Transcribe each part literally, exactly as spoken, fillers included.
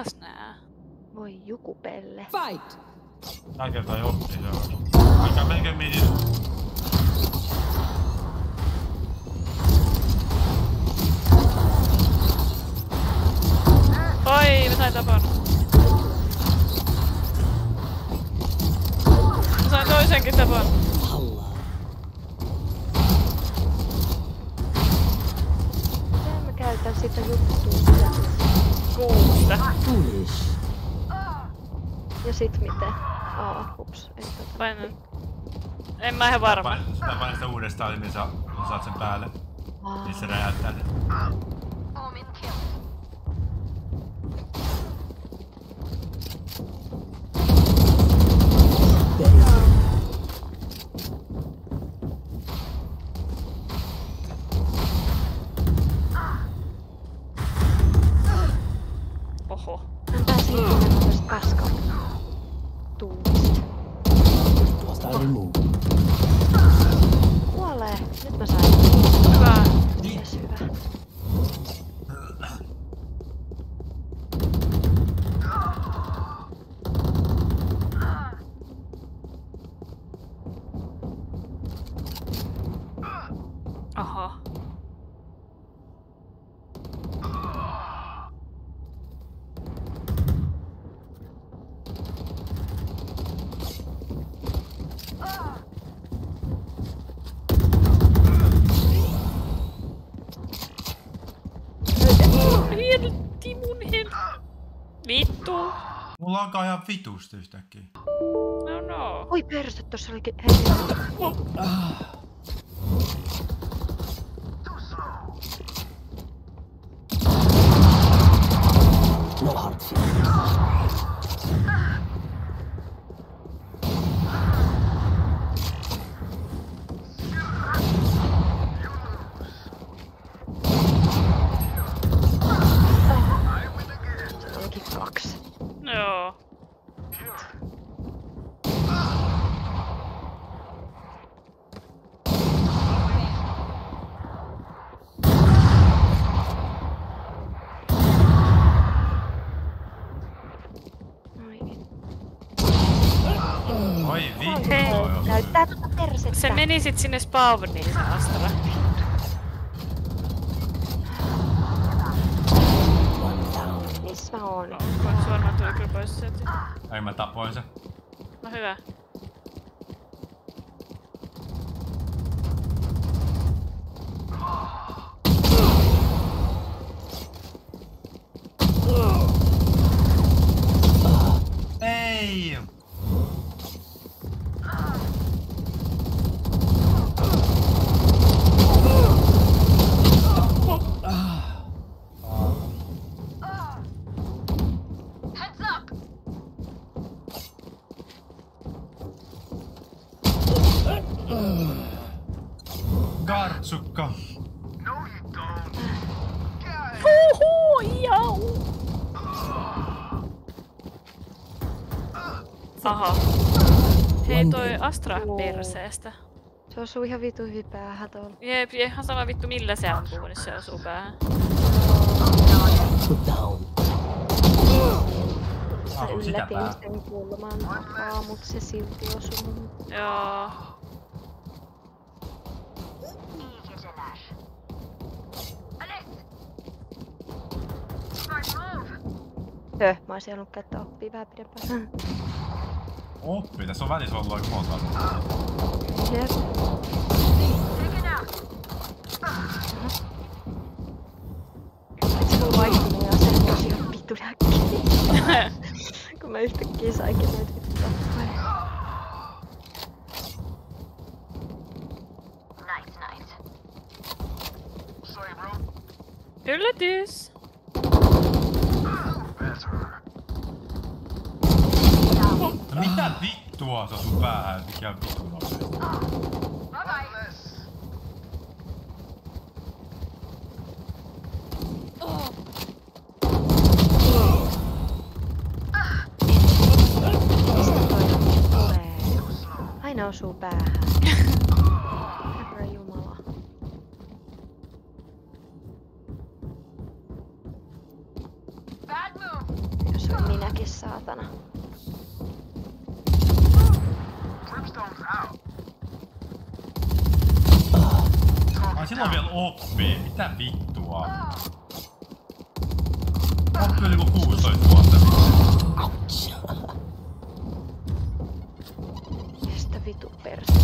taas nää? Voi jukupelle. Fight! Tää kertaa ei oppi se. Aika melkein midi. Oi, mä sain tapon. Mä sain toisenkin tapon. Miten mä käytän sitä juttua? Kuusta. Ja sit miten? Aa, ups. Painan. En mä ihan varma. Sä painat sitä uudestaan, niin sä saat sen päälle. Aa. Niin se räjäyttää sen. Oho. Mä pääsin menemään tästä paskaa. Tuulista. Kuolee. Nyt mä sain. Hyvä. Yes, hyvä. Oho. Hirtti mun hen... Vittu. Mulla onkaan ihan vitusti yhtäkkiä. No no. Oi perse, tossa olikin... Hei. No hard feelings. Se olikin kaksi. Joo. Oi vittu. Hei. Näyttää tuota persettä. Se meni sit sinne spawniin se Astra. Missä mä oon? Onko se varmaan tuli kyllä pois sieltä? Ei mä tapoin sen. No hyvä. Ei! Kartsukka. Huhu, jau! Aha. Hei toi Astra perseestä. Se osuu ihan vitu hyvin päähän tuolla. Jep, ihan sama vittu millä se ampuu, niin se osuu päähän. Put down. Mä Asuu sitä yllätin päähän. sen kulman takaa, mut se silti osui mun. Joo. Höh, mä oisin halunnut käyttää oppia vähän pidempään. Oppi, tässä on välissä ollut aika monta. Jep. Et se on vaihtunut ja se tosi on vittu äkkiä. Kun mä yhtäkkiä saikin näitä vittu tappoja. Yllätys! No mitä vittua se on sun päähän? Mikä vittu nopeasti? Mistä toi tulee? Aina osuu päähän. Herra Jumala. Onkin saatana. Ai sillä on vielä oppi. Mitä vittua? Oppi on niinku kuusitoista vuotta. Mistä vitu perse?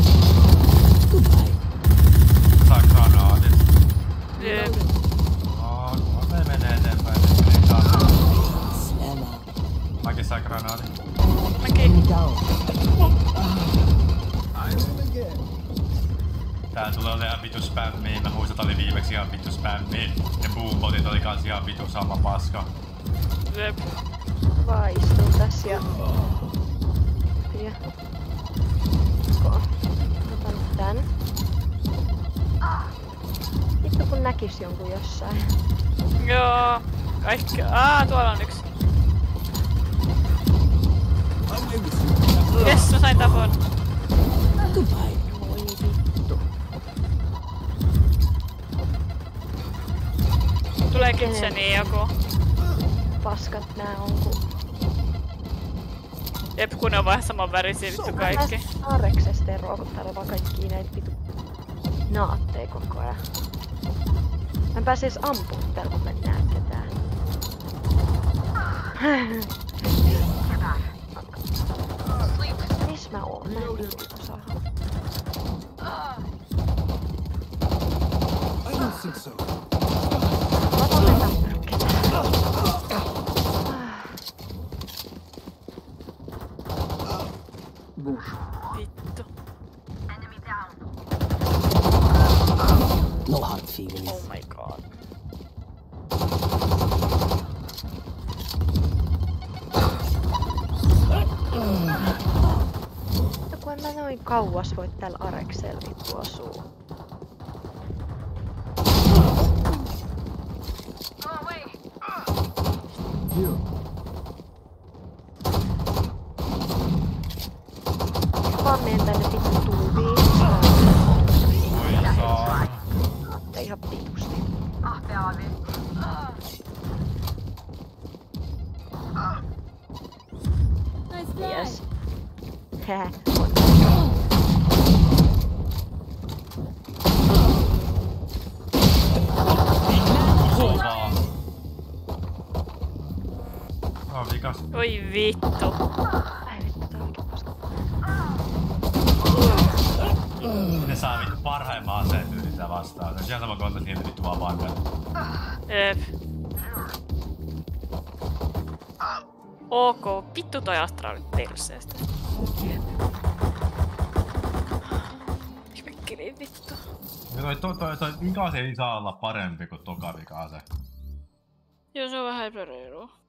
Saa granaatit. Jep. Aa, kun me menee eteenpäin. Ei saa. Mäkin sain granaatin. Mäkin. Tää tulee olemaan vitu spämmiä. Mä muistan, oli viimeksi ihan vitu spämmiä. Ne boombotit oli kans ihan vitu sama paska. Jep. Vaan istuu tässä ja... Ja... Otan tän. Vittu kun näkis jonkun jossain. Joo. Kaikki. Aa, tuolla on yksi. Jes, mä sain tapon. Voi vittu. Tulee kitseniin joku. Paskat nää on ku... Jep, kun ne on vähän saman värisiä vittu kaikki. Areksesta ja ruokuttaa vaan kaikkia näitä vitu naatteja koko ajan. Mä en pääse edes ampua täällä kun me näytetään. Miss mä oon? Mä en vittu osaa. Mä voin tappanut ketään. Vittu. No hard feelings. Oh my god. No kun en mä noin kauas voi täällä Areksella vittu asua. Vaan menen tänne vittu tuubiin. Voi saa. Naatte ihan vitusti. Yes. Hää. Sovaa. Tää on vikas. Oi vittu. Ai vittu, tää onkin paska. Ne saa vittu parhaimman aseen yrittää vastaan. Se on ihan sama kuin ottaisi niitä vittu vaan vankan. Jep. Ok, vittu toi Astra oli perseestä. Mikkeli vittu. Ja toi, toi, toi, toi vikase ei saa olla parempi kuin toka vikase. Joo, se on vähän epäreilua.